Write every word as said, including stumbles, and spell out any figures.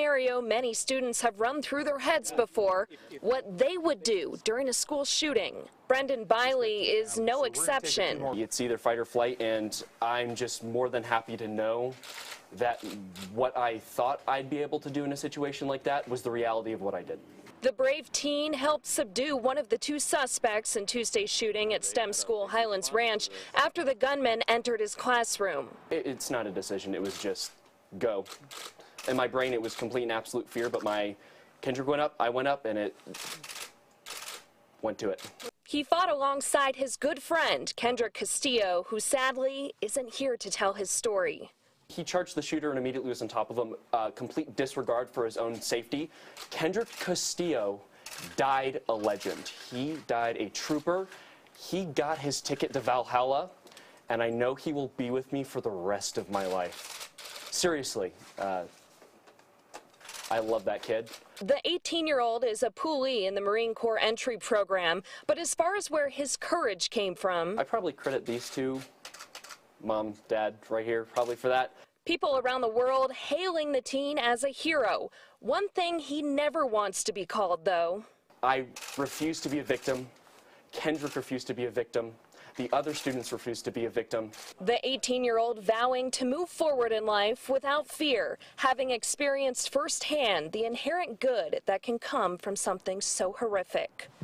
scenario many students have run through their heads before, what they would do during a school shooting. Brendan Biley is no exception. It's either fight or flight, and I'm just more than happy to know that what I thought I'd be able to do in a situation like that was the reality of what I did. The brave teen helped subdue one of the two suspects in Tuesday's shooting at STEM School Highlands Ranch after the gunman entered his classroom. It's not a decision, it was just go. In my brain it was complete and absolute fear, but my Kendrick went up, I went up, and it went to it. He fought alongside his good friend, Kendrick Castillo, who sadly isn't here to tell his story. He charged the shooter and immediately was on top of him, uh, complete disregard for his own safety. Kendrick Castillo died a legend. He died a trooper. He got his ticket to Valhalla, and I know he will be with me for the rest of my life. Seriously, uh, I love that kid. The eighteen-year-old is a poolee in the Marine Corps entry program, but as far as where his courage came from, I probably credit these two, mom, dad, right here, probably for that. People around the world hailing the teen as a hero. One thing he never wants to be called, though. I refuse to be a victim. Kendrick refused to be a victim. The other students refused to be a victim. The eighteen-year-old vowing to move forward in life without fear, having experienced firsthand the inherent good that can come from something so horrific.